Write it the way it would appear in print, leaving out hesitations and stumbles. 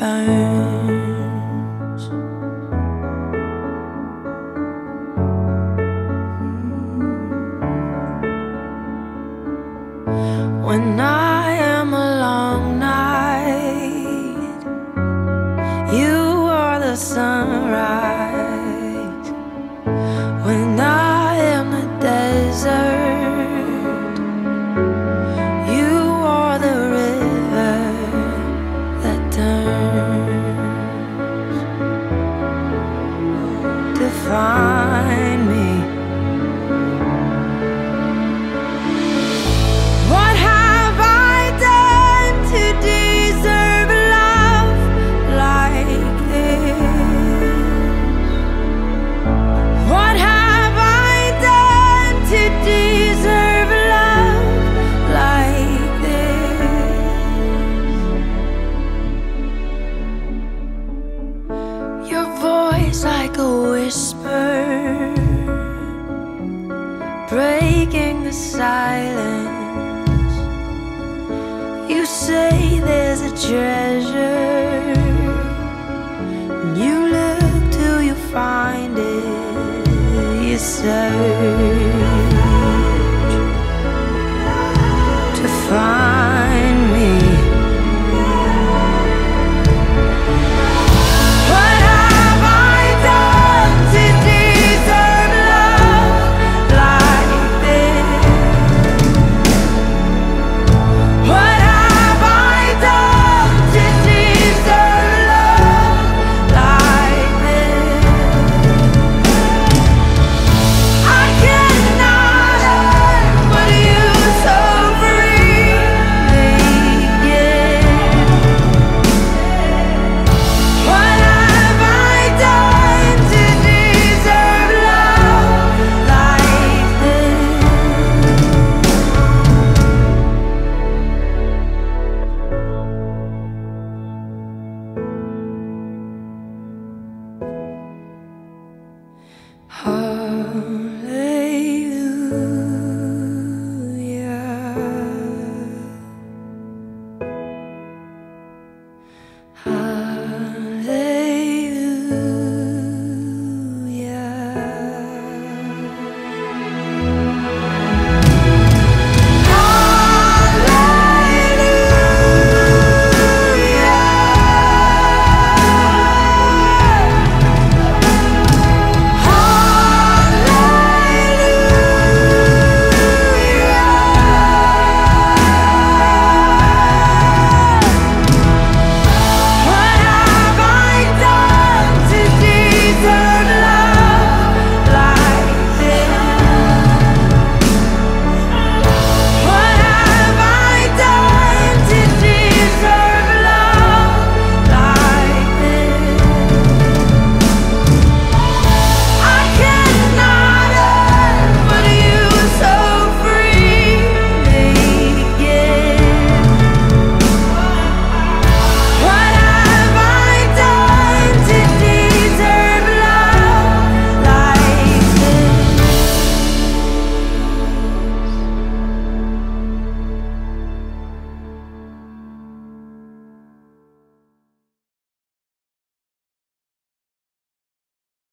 burns. When I am a long night, you are the sunrise. When I am the desert, you are the river that turns to find me. What have I done to deserve love like this? What have I done to deserve love like this? Your voice like a whisper, breaking the silence. You say there's a treasure, and you look till you find it. You search.